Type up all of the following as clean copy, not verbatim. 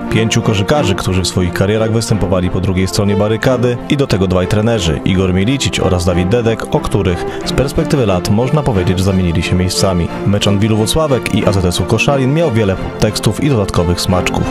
5 koszykarzy, którzy w swoich karierach występowali po drugiej stronie barykady i do tego 2 trenerzy, Igor Milicic oraz Dawid Dedek, o których z perspektywy lat można powiedzieć, że zamienili się miejscami. Mecz Anwilu Włocławek i AZS-u Koszalin miał wiele podtekstów i dodatkowych smaczków.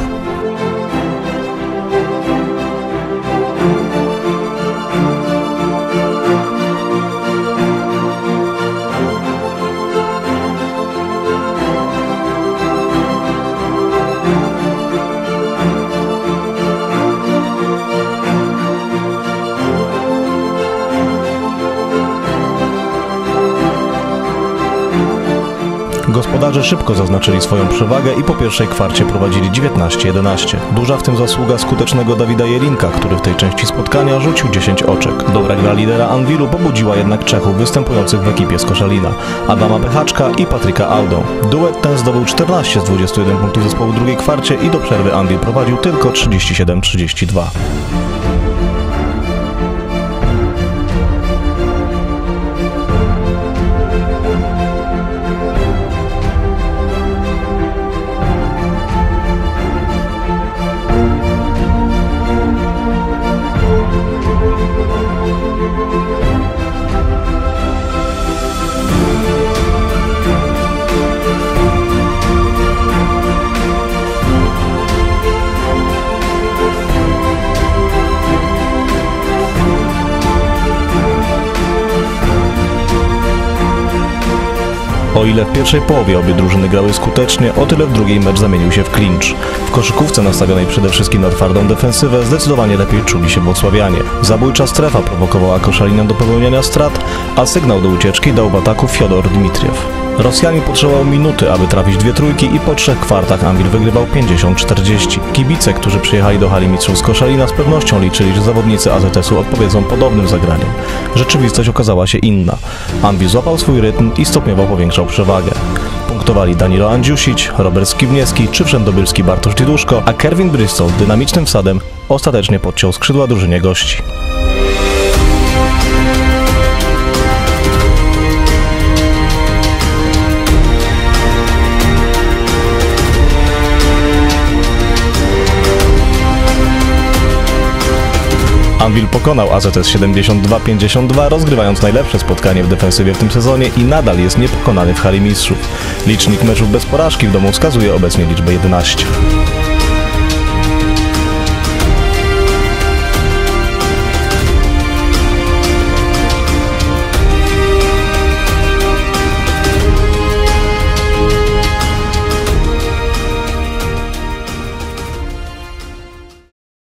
Gospodarze szybko zaznaczyli swoją przewagę i po pierwszej kwarcie prowadzili 19-11. Duża w tym zasługa skutecznego Dawida Jelinka, który w tej części spotkania rzucił 10 oczek. Dobra gra lidera Anwilu pobudziła jednak Czechów występujących w ekipie z Koszalina, Adama Pechaczka i Patryka Audę. Duet ten zdobył 14 z 21 punktów zespołu w drugiej kwarcie i do przerwy Anwil prowadził tylko 37-32. O ile w pierwszej połowie obie drużyny grały skutecznie, o tyle w drugiej mecz zamienił się w klincz. W koszykówce nastawionej przede wszystkim na twardą defensywę zdecydowanie lepiej czuli się włocławianie. Zabójcza strefa prowokowała Koszalina do popełniania strat, a sygnał do ucieczki dał w ataku Fiodor Dmitriew. Rosjanin potrzebował minuty, aby trafić 2 trójki i po 3 kwartach Anwil wygrywał 50-40. Kibice, którzy przyjechali do hali mistrzów z Koszalina, z pewnością liczyli, że zawodnicy AZS-u odpowiedzą podobnym zagraniem. Rzeczywistość okazała się inna. Anwil złapał swój rytm i stopniowo powiększał przewagę. Punktowali Danilo Andziusić, Robert Skibniewski czy wszędobylski Bartosz Diduszko, a Kerwin Bristol dynamicznym wsadem ostatecznie podciął skrzydła drużynie gości. Anwil pokonał AZS 72-52, rozgrywając najlepsze spotkanie w defensywie w tym sezonie i nadal jest niepokonany w hali mistrzów. Licznik meczów bez porażki w domu wskazuje obecnie liczbę 11.